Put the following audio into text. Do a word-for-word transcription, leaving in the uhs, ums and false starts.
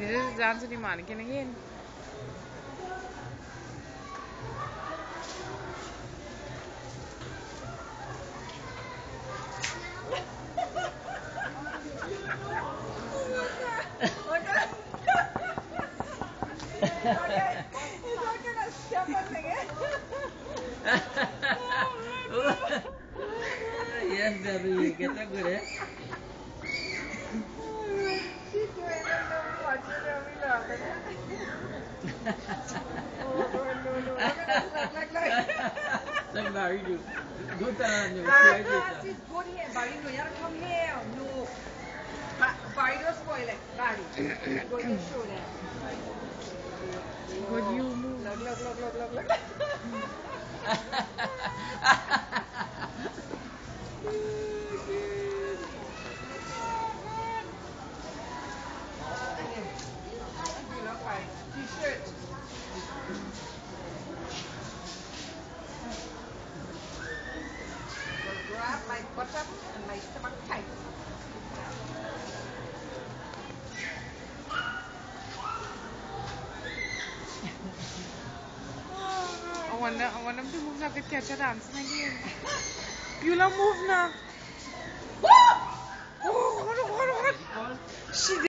Did you just dance with the mannequin again? He's not gonna step on again. Yes, Bevvy, get that good, eh? She's doing it now, watching her, we love it. Oh, no, no, no, look at us, look like like. Like Barry do. Go down, no, Ah, crazy. ah, she's good here, Barry, no, you have to come here, no. Ba- Barry, don't spoil it, Barry. Go to show them. Good you move. Look, look, look, look, look, look. T-shirt. Will grab my bottom and my stomach tight. I wonder, I wonder if the moves I could catch her dancing again. Beulah, move now. Oh, hold on, hold on, hold on. She